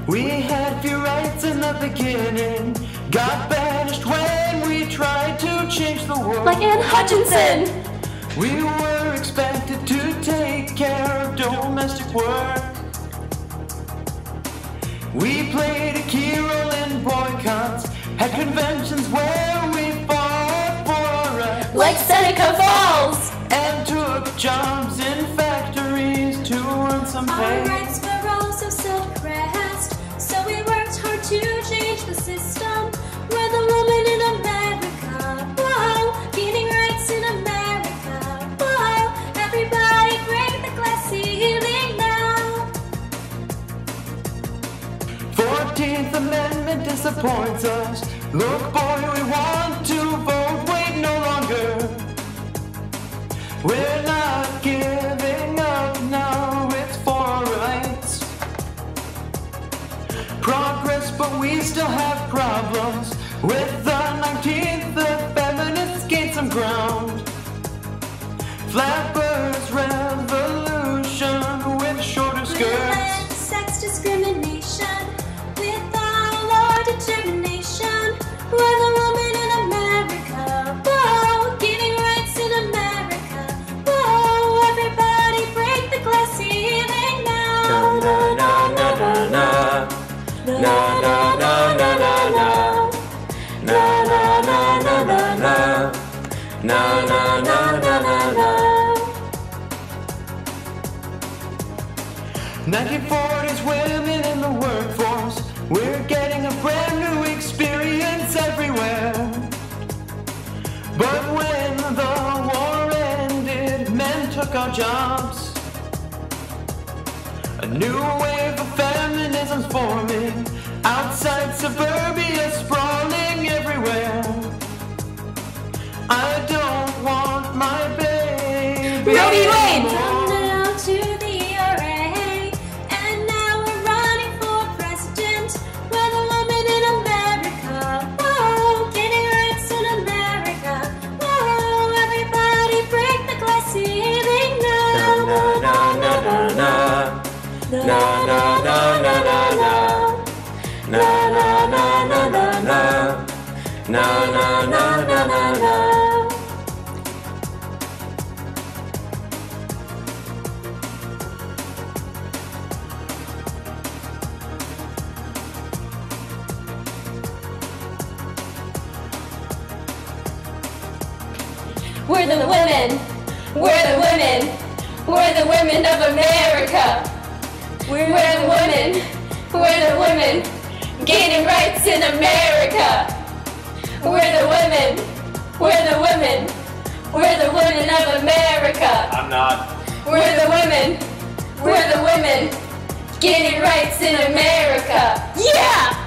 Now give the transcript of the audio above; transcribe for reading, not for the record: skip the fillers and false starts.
We had few rights in the beginning, got banished when we tried to change the world. Like Anne Hutchinson! We were expected to take care of domestic work. We played a key role in boycotts, had conventions where we fought for our rights. Like Seneca Falls! And took jobs in factories to earn some pay. Our rights were also suppressed, so we worked hard to change the system. We're the woman in America, whoa, gaining rights in America, whoa. Everybody break the glass ceiling now. 14th Amendment disappoints us. Look boy, we want to vote, wait no longer. We're not giving up now, it's for our rights. Progress, but we still have problems. With the 19th, the feminists gained some ground. Flappers revolution with shorter skirts. Sex discrimination, with all our determination. We're the woman in America, whoa, gaining rights in America, whoa. Everybody break the glass ceiling now. Na na na na na. Na na na na na na. Na na na na na na. Na na na na na na. 1940s women in the workforce. We're getting a brand new experience everywhere. But when the war ended, men took our jobs. A new wave of feminism's forming, outside suburbia sprawling everywhere. I don't want my baby Roe v. Wade! Come now to the ERA, and now we're running for president. We're the woman in America, whoa, gaining rights in America, whoa. Everybody break the glass ceiling now. Na na na na na. Na na na na na na. Na na na na na na. Na na na na na na. We're the women! We're the women! We're the women of America! We're the women! We're the women! Gaining rights in America! We're the women! We're the women! We're the women of America! I'm not. We're the women! We're the women! Gaining rights in America! Yeah!